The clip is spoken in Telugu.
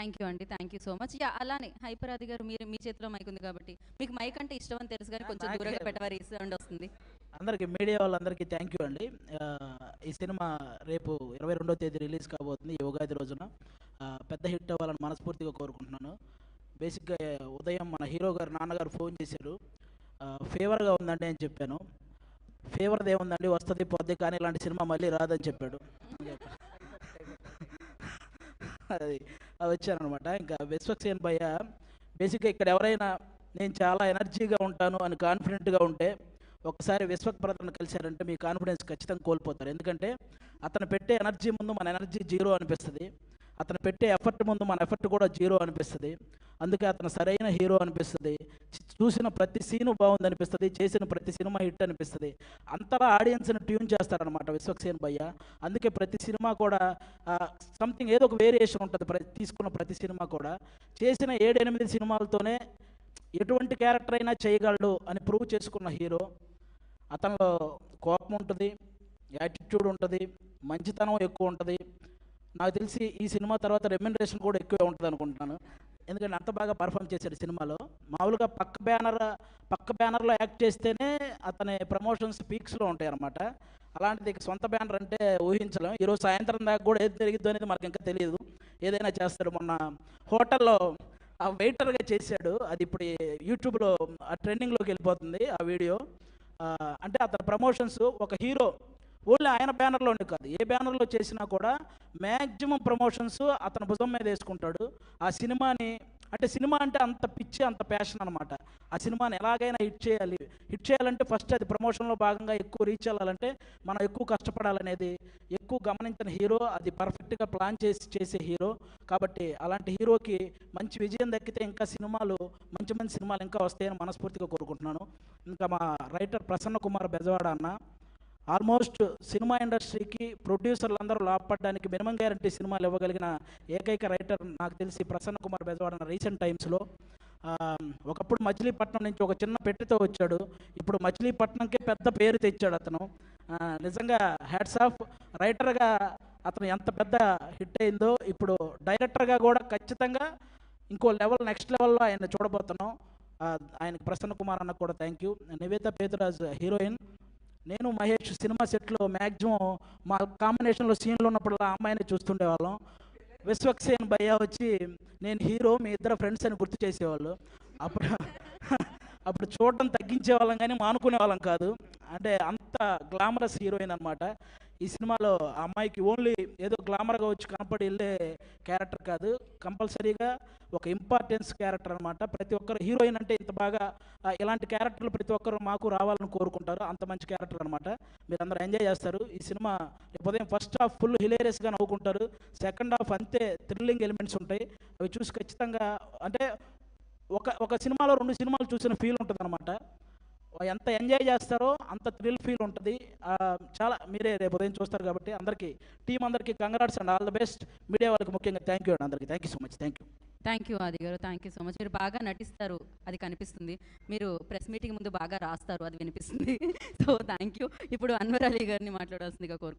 థ్యాంక్ యూ అండి. Thank you so much. Yeah! అలానే హైపర్ ఆది గారు మీరు మీ చేతిలో మైక్ ఉంది కాబట్టి మీకు మైక్ అంటే ఇష్టం అని తెలుసు గానీ కొంచెం దూరంగా పెట్టవారి సౌండ్ వస్తుంది. అందరికీ మీడియా వాళ్ళందరికీ థ్యాంక్ యూ అండి. ఈ సినిమా రేపు 22వ తేదీ రిలీజ్ కాబోతుంది ఈ ఉగాది రోజున. పెద్ద హిట్ అవ్వాలని మనస్ఫూర్తిగా కోరుకుంటున్నాను. బేసిక్గా ఉదయం మన హీరో గారు నాన్నగారు ఫోన్ చేశారు. ఫీవర్గా ఉందండి అని చెప్పాను. ఫీవర్ది ఏముందండి వస్తుంది పోద్ది కానీ ఇలాంటి సినిమా మళ్ళీ రాదని చెప్పాడు. అది వచ్చానమాట. ఇంకా విశ్వక్ సేన్ భయ్య బేసిక్గా ఇక్కడ ఎవరైనా నేను చాలా ఎనర్జీగా ఉంటాను అని కాన్ఫిడెంట్గా ఉంటే ఒకసారి విశ్వక్ బ్రదర్ని కలిశారంటే మీ కాన్ఫిడెన్స్ ఖచ్చితంగా కోల్పోతారు. ఎందుకంటే అతను పెట్టే ఎనర్జీ ముందు మన ఎనర్జీ జీరో అనిపిస్తుంది. అతను పెట్టే ఎఫర్ట్ ముందు మన ఎఫర్ట్ కూడా జీరో అనిపిస్తుంది. అందుకే అతను సరైన హీరో అనిపిస్తుంది. చూసిన ప్రతి సీను బాగుంది అనిపిస్తుంది. చేసిన ప్రతి సినిమా హిట్ అనిపిస్తుంది. అంతలా ఆడియన్స్ని ట్యూన్ చేస్తారనమాట విశ్వక్ సేన్ భయ్య. అందుకే ప్రతి సినిమా కూడా సంథింగ్ ఏదో ఒక వేరియేషన్ ఉంటుంది. తీసుకున్న ప్రతి సినిమా కూడా చేసిన 7-8 సినిమాలతోనే ఎటువంటి క్యారెక్టర్ అయినా చేయగలడు అని ప్రూవ్ చేసుకున్న హీరో. అతనిలో కోపం ఉంటుంది, యాటిట్యూడ్ ఉంటుంది, మంచితనం ఎక్కువ ఉంటుంది. నాకు తెలిసి ఈ సినిమా తర్వాత రెమ్యునరేషన్ కూడా ఎక్కువే ఉంటుంది అనుకుంటున్నాను. ఎందుకంటే అంత బాగా పర్ఫామ్ చేశాడు సినిమాలో. మామూలుగా పక్క బ్యానర్లో యాక్ట్ చేస్తేనే అతని ప్రమోషన్స్ పీక్స్లో ఉంటాయి అన్నమాట. అలాంటిది సొంత బ్యానర్ అంటే ఊహించలేం. ఈరోజు సాయంత్రం దాకా కూడా ఏది జరిగిద్దో అనేది మనకు ఇంకా తెలియదు. ఏదైనా చేస్తాడు. మొన్న హోటల్లో ఆ వెయిటర్గా చేశాడు. అది ఇప్పుడు యూట్యూబ్లో ఆ ట్రెండింగ్లోకి వెళ్ళిపోతుంది ఆ వీడియో. అంటే అతని ప్రమోషన్స్ ఒక హీరో ఓన్లీ ఆయన బ్యానర్లోనే కాదు ఏ బ్యానర్లో చేసినా కూడా మ్యాక్సిమం ప్రమోషన్స్ అతని భుజం మీద వేసుకుంటాడు. ఆ సినిమాని అంటే సినిమా అంటే అంత పిచ్చి అంత ప్యాషన్ అనమాట. ఆ సినిమాని ఎలాగైనా హిట్ చేయాలంటే ఫస్ట్ అది ప్రమోషన్లో భాగంగా ఎక్కువ రీచ్ అవ్వాలంటే మనం ఎక్కువ కష్టపడాలనేది ఎక్కువ గమనించిన హీరో. అది పర్ఫెక్ట్గా ప్లాన్ చేసే హీరో. కాబట్టి అలాంటి హీరోకి మంచి విజయం దక్కితే ఇంకా మంచి సినిమాలు ఇంకా వస్తాయని మనస్ఫూర్తిగా కోరుకుంటున్నాను. ఇంకా మా రైటర్ ప్రసన్న కుమార్ బెజవాడ అన్న ఆల్మోస్ట్ సినిమా ఇండస్ట్రీకి ప్రొడ్యూసర్లు అందరూ లాభపడడానికి మినిమం గ్యారంటీ సినిమాలు ఇవ్వగలిగిన ఏకైక రైటర్ నాకు తెలిసి ప్రసన్న కుమార్ బెజవాడ రీసెంట్ టైమ్స్లో. ఒకప్పుడు మచిలీపట్నం నుంచి ఒక చిన్న పెట్టెతో వచ్చాడు. ఇప్పుడు మచిలీపట్నంకే పెద్ద పేరు తెచ్చాడు అతను. నిజంగా హ్యాట్స్ ఆఫ్. రైటర్గా అతను ఎంత పెద్ద హిట్ అయిందో ఇప్పుడు డైరెక్టర్గా కూడా ఖచ్చితంగా ఇంకో నెక్స్ట్ లెవెల్లో ఆయన చూడబోతున్నాం. ఆయనకు ప్రసన్న కుమార్ అన్న కూడా thank you. Nivetha Pethuraj heroine. నేను మహేష్ సినిమా సెట్లో మ్యాక్సిమం మా కాంబినేషన్లో సీన్లు ఉన్నప్పుడు ఆ అమ్మాయిని చూస్తుండేవాళ్ళం. విశ్వక్ సేన్ భయ్య వచ్చి నేను హీరో మీ ఇద్దరు ఫ్రెండ్స్ అని గుర్తు చేసేవాళ్ళు. అప్పుడు అప్పుడు చూడటం తగ్గించేవాళ్ళం కానీ మానుకునే వాళ్ళం కాదు. అంటే అంత గ్లామరస్ హీరోయిన్ అనమాట. ఈ సినిమాలో ఆ అమ్మాయికి ఓన్లీ ఏదో గ్లామర్గా వచ్చి కనపడి వెళ్ళే క్యారెక్టర్ కాదు, కంపల్సరీగా ఒక ఇంపార్టెన్స్ క్యారెక్టర్ అనమాట. ప్రతి ఒక్కరు హీరోయిన్ అంటే ఇంత బాగా ఇలాంటి క్యారెక్టర్లు ప్రతి ఒక్కరు మాకు రావాలని కోరుకుంటారు. అంత మంచి క్యారెక్టర్ అనమాట. మీరు అందరూ ఎంజాయ్ చేస్తారు ఈ సినిమా. ఉదయం ఫస్ట్ హాఫ్ ఫుల్ హిలేరియస్గా నవ్వుకుంటారు. సెకండ్ హాఫ్ అంతే థ్రిల్లింగ్ ఎలిమెంట్స్ ఉంటాయి. అవి చూసి ఖచ్చితంగా అంటే ఒక సినిమాలో 2 సినిమాలు చూసిన ఫీల్ ఉంటుంది అనమాట. ఎంత ఎంజాయ్ చేస్తారో అంత థ్రిల్ ఫీల్ ఉంటుంది. చాలా మీరే రేపు ఉదయం చూస్తారు కాబట్టి టీం అందరికీ congrats and all the best. Media వాళ్ళకి ముఖ్యంగా థ్యాంక్ యూ అండి. అందరికీ thank you so much. Thank you Aadi garu. Thank you so much. మీరు బాగా నటిస్తారు, అది కనిపిస్తుంది. మీరు ప్రెస్ మీటింగ్ ముందు బాగా రాస్తారు, అది వినిపిస్తుంది. So thank you. ఇప్పుడు అన్వర్ అలీ గారిని మాట్లాడాల్సిందిగా కోరుకుంటున్నాను.